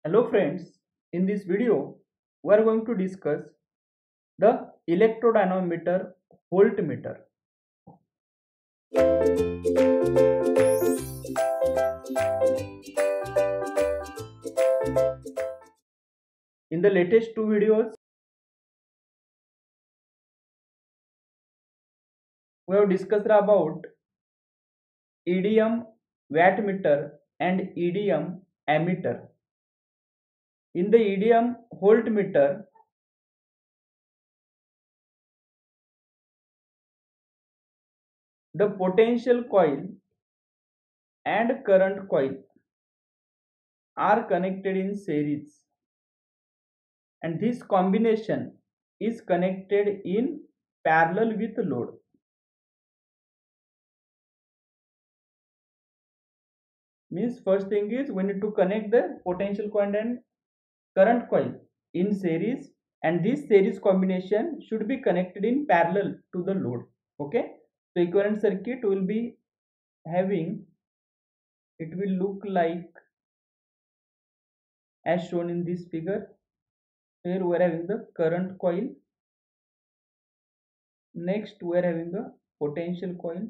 Hello friends, in this video we are going to discuss the electrodynamometer voltmeter. In the latest two videos we have discussed about EDM wattmeter and EDM ammeter. In the EDM voltmeter, the potential coil and current coil are connected in series, and this combination is connected in parallel with load. Means first thing is we need to connect the potential coil and current coil in series, and this series combination should be connected in parallel to the load. Okay, so equivalent circuit will be having, it will look like as shown in this figure. Here we are having the current coil, next we are having the potential coil,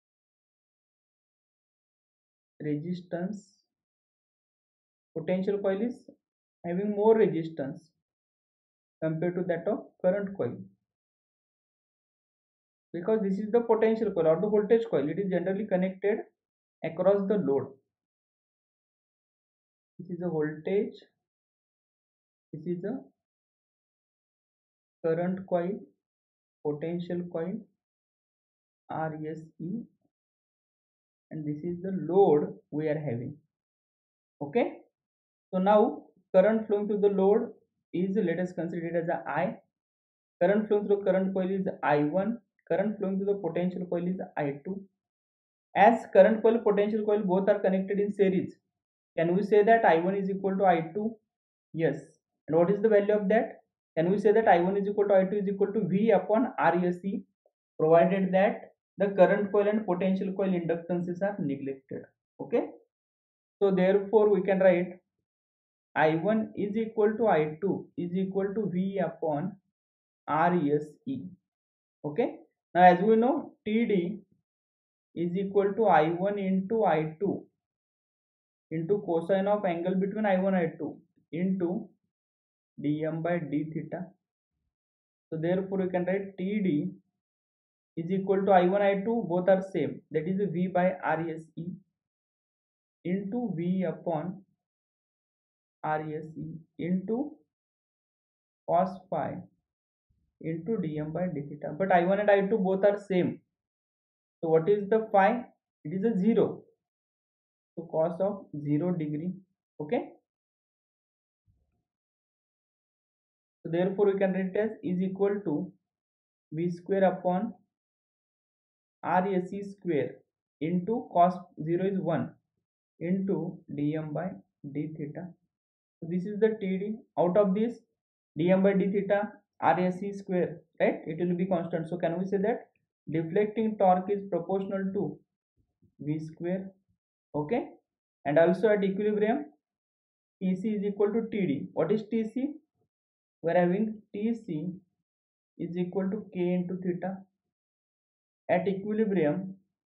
resistance. Potential coil is having more resistance compared to that of current coil, because this is the potential coil or the voltage coil. It is generally connected across the load. This is a voltage, this is a current coil, potential coil, RSE, and this is the load we are having. Okay, so now current flowing through the load is, let us consider it as a I. Current flowing through the current coil is I1. Current flowing through the potential coil is I2. As current coil, potential coil both are connected in series, can we say that I1 is equal to I2? Yes. And what is the value of that? Can we say that I1 is equal to I2 is equal to V upon RSE, provided that the current coil and potential coil inductances are neglected. Okay. So therefore we can write I1 is equal to I2 is equal to V upon RSE. Okay. Now as we know, TD is equal to I1 into I2 into cosine of angle between I1 and I2 into dm by d theta. So therefore we can write TD is equal to I1 I2, both are same, that is V by RSE into V upon RSE into cos phi into dm by d theta. But I1 and I2 both are same, so what is the phi? It is a 0, so cos of 0 degree. Okay, so therefore we can write as is equal to V square upon RSE square into cos 0 is 1 into dm by d theta. So this is the TD. Out of this, dm by d theta, RSE square, right? It will be constant. So can we say that deflecting torque is proportional to V square? Okay. And also at equilibrium, TC is equal to TD. What is TC? We are having TC is equal to K into theta. At equilibrium,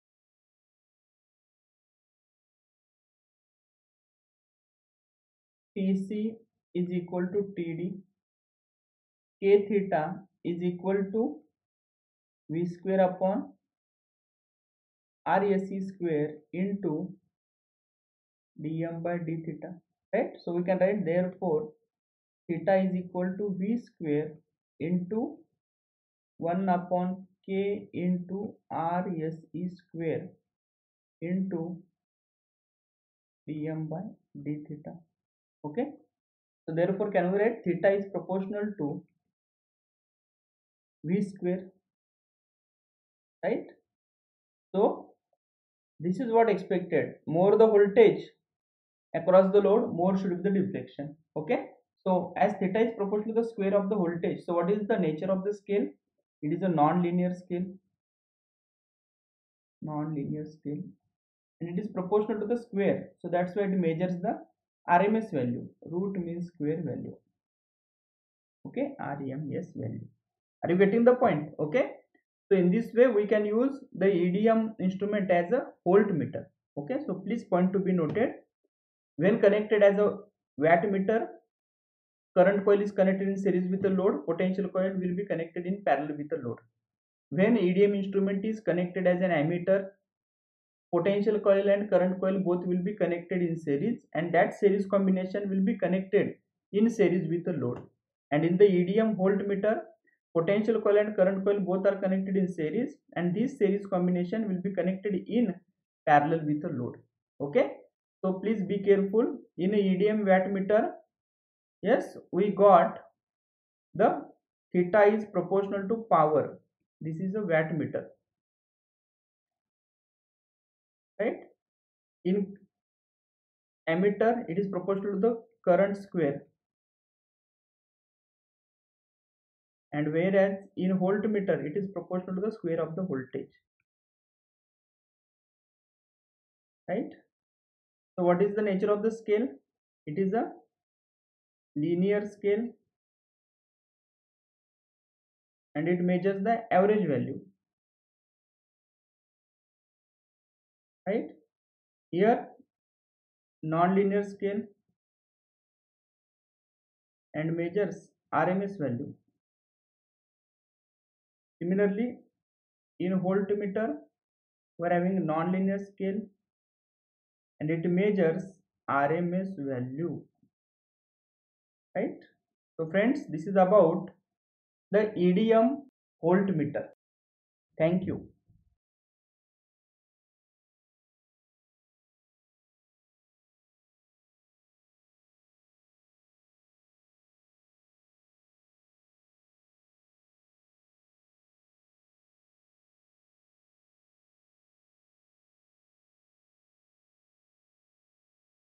TC is equal to TD. K theta is equal to V square upon RSE square into dm by d theta, right? So we can write therefore theta is equal to V square into 1 upon K into RSE square into dm by d theta. Okay, so therefore can we write theta is proportional to V square, right? So this is what expected. More the voltage across the load, more should be the deflection. Okay, so as theta is proportional to the square of the voltage, so what is the nature of the scale? It is a non-linear scale, and it is proportional to the square, so that's why it measures the RMS value. Root means square value. Okay, RMS value. Are you getting the point? Okay. So in this way we can use the EDM instrument as a voltmeter. Okay. So please point to be noted. When connected as a wattmeter, current coil is connected in series with the load. Potential coil will be connected in parallel with the load. When EDM instrument is connected as an ammeter, potential coil and current coil both will be connected in series, and that series combination will be connected in series with the load. And in the EDM voltmeter, potential coil and current coil both are connected in series, and this series combination will be connected in parallel with the load. Okay, so please be careful. In a EDM wattmeter, yes, we got the theta is proportional to power. This is a wattmeter, right? In ammeter, it is proportional to the current square, and whereas in voltmeter it is proportional to the square of the voltage, right? So what is the nature of the scale? It is a linear scale, and it measures the average value, right? Here non-linear scale and measures RMS value. Similarly, in voltmeter we are having non-linear scale, and it measures RMS value, right? So friends, this is about the EDM voltmeter. Thank you.